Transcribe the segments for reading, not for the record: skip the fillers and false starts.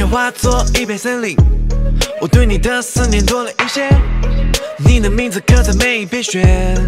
变化作一片森林，我对你的思念多了一些。你的名字刻在每一片雪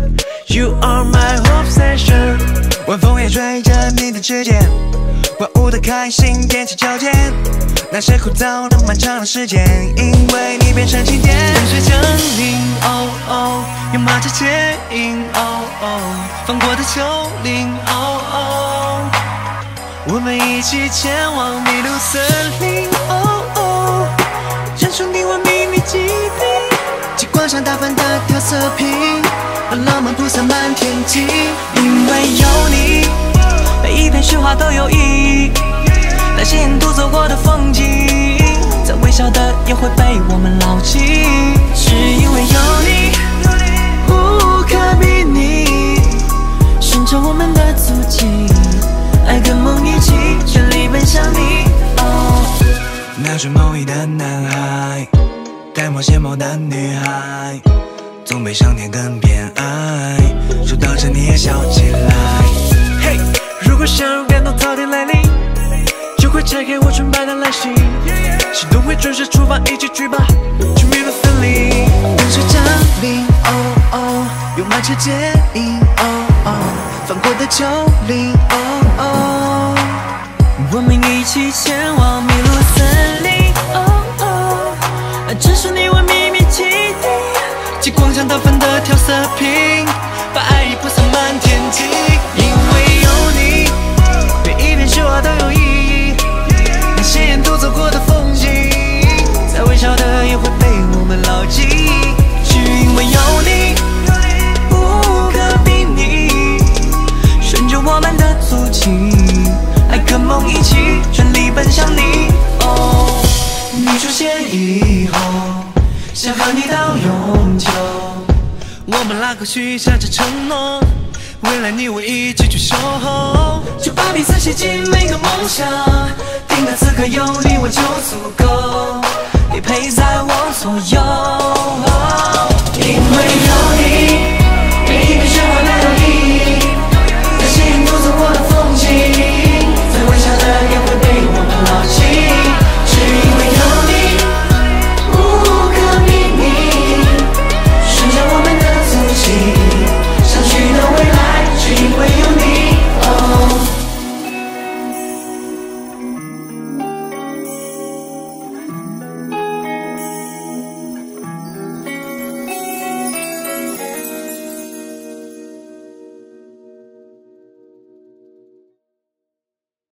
，You are my obsession。 晚风也吹着你的指尖，万物的开心踮起脚尖。那些枯燥的漫长的时间，因为你变成晴天。 风雪降临，哦哦，有马车牵引，哦哦，放过的丘陵，哦哦，我们一起前往迷路森林，哦哦，认出你我秘密基地。 极光上打翻的调色品，让浪漫铺洒满天际。因为有你， 每一片雪花都有意义。那些沿途走过的风景，再微小的也会被我们牢记。是因为有你，无可比拟，顺着我们的足迹，爱跟梦一起，全力奔向你。哦， 那双梦呓的男孩，戴墨睫毛的女孩，总被上天更偏爱，说到这你也笑起来。 嘿，如果想让感动早点来临，就会拆开我纯白的蓝心，心动会准时出发，一起去吧，去迷路森林。 风雪降临，哦哦，有马车接应，哦哦，放过的丘陵，哦哦， 我们一起前往迷路森林，哦哦，这是你我秘密基地。极光下打翻的调色品，把爱意铺洒满天际。因为有你，每一片雪花都有意义。那些沿途走过的风景，再微小的也会被我们牢记。是因为有你，无可比拟，顺着我们的足迹，爱跟梦一起，全力奔向你。哦，你出现以后，想和你到永久。我们拉过许下这承诺，未来你我一起去守候，就把彼此写进每个梦想。定格此刻有你我就足够，你陪在我左右。因为有你。